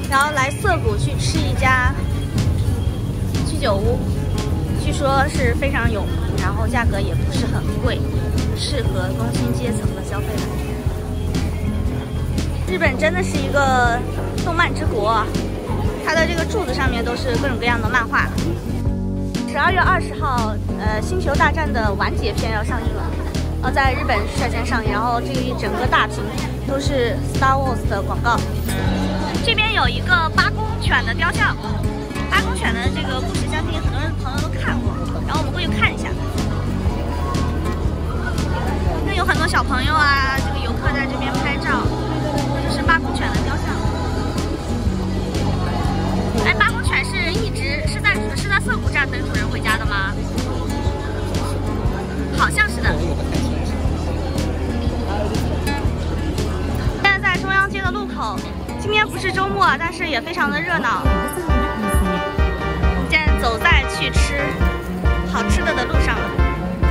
然后来涩谷去吃一家居酒屋，据说是非常有名，然后价格也不是很贵，适合工薪阶层的消费来源。日本真的是一个动漫之国啊，它的这个柱子上面都是各种各样的漫画。12月20号，星球大战的完结篇要上映了，在日本率先上映，然后这一整个大屏都是 Star Wars 的广告。这边有一个八公犬的雕像，八公犬的这个故事相信很多朋友都看过，然后我们过去看一下。那有很多小朋友啊，这个游客在这边拍照，这是八公犬的雕像。哎，八公犬是一直是在涩谷这儿等主人回家的吗？好像是的。现在在中央街的路口，今天不是周末，但是也非常的热闹。现在走在去吃好吃的路上了。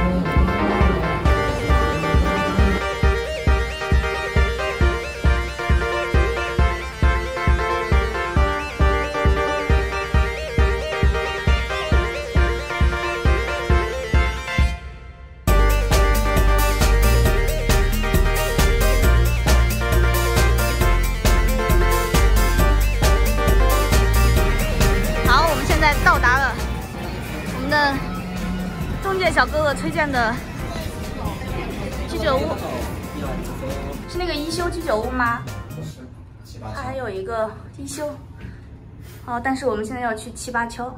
到达了我们的中介小哥哥推荐的居酒屋，是那个一休居酒屋吗？它还有一个一休哦，但是我们现在要去七八敲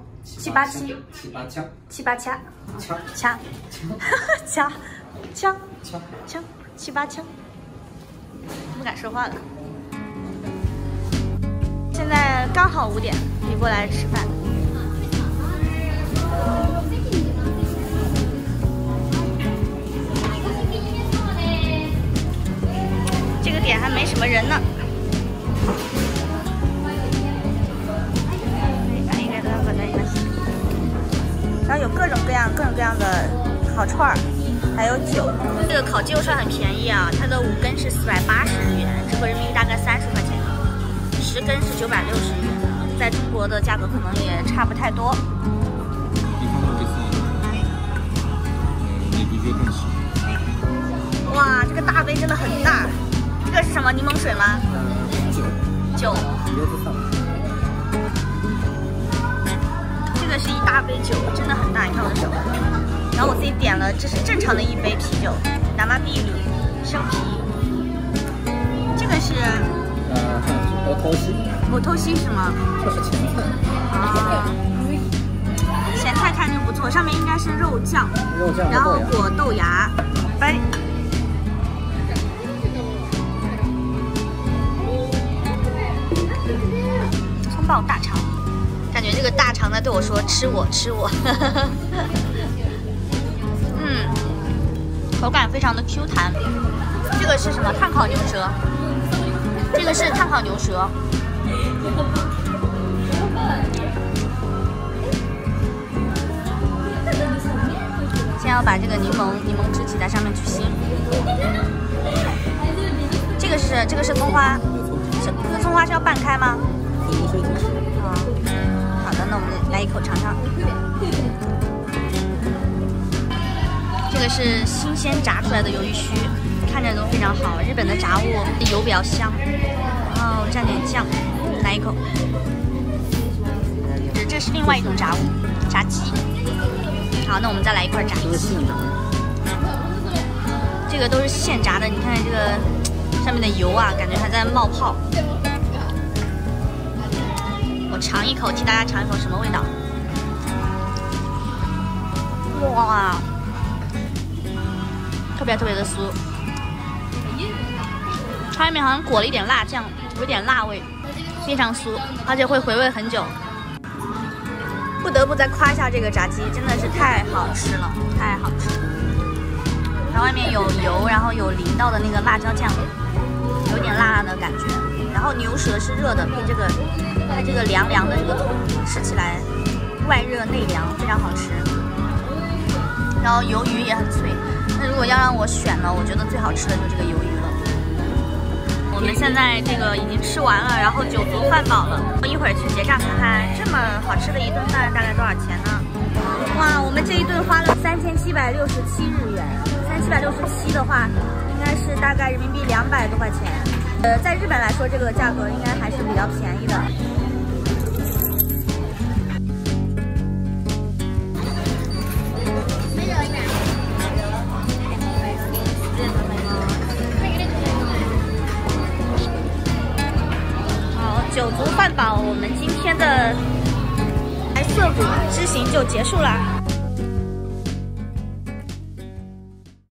七八敲，不敢说话了。现在刚好5点，可以过来吃饭。这个点还没什么人呢。然后有各种各样的烤串儿，还有酒。这个烤鸡肉串很便宜啊，它的5根是480日元，折合人民币大概30块钱，10根是960日元，在中国的价格可能也差不太多。哇，这个大杯真的很大，这个是什么柠檬水吗？酒。这个是一大杯酒，真的很大，你看我的手。然后我自己点了，这是正常的一杯啤酒，拿马啤酒，生啤。这个是我偷袭是吗？这是前菜。啊，前菜看着不错，上面应该是肉酱，然后裹豆芽。拜。葱爆大肠，感觉这个大肠在对我说吃我吃我。口感非常的 Q 弹。这个是什么？炭烤牛舌。这个是炭烤牛舌。先要把这个柠檬汁挤在上面去腥。这个是葱花，这个葱花是要拌开吗？好的，那我们来一口尝尝。这个是新鲜炸出来的鱿鱼须，看着都非常好。日本的炸物油比较香，然后蘸点酱，来一口。这是另外一种炸物，炸鸡。好，那我们再来一块炸鸡。这个都是现炸的，你看这个上面的油啊，感觉还在冒泡。我尝一口，替大家尝一口什么味道？哇，特别的酥，它里面好像裹了一点辣酱，有点辣味，非常酥，而且会回味很久。不得不再夸一下这个炸鸡，真的是太好吃了，太好吃了。然后外面有油，然后有淋到的那个辣椒酱，有点辣辣的感觉。然后牛舌是热的，配这个凉凉的这个汤，吃起来外热内凉，非常好吃。然后鱿鱼也很脆。那如果要让我选呢，我觉得最好吃的就是这个鱿鱼了。我我们现在这个已经吃完了，然后酒足饭饱了，一会儿去结账看看这么好吃的一顿饭大概多少钱呢？哇，我们这一顿花了3767日元，3767的话，应该是大概人民币200多块钱。在日本来说，这个价格应该还是比较便宜的。好，酒足饭饱，我们今天的涩谷之行就结束了。